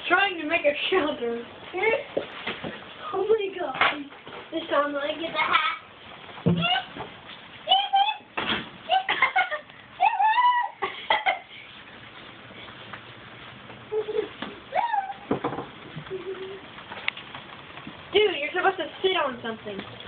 trying to make a shelter. Oh my god. This time I get the hat. Dude, you're supposed to sit on something.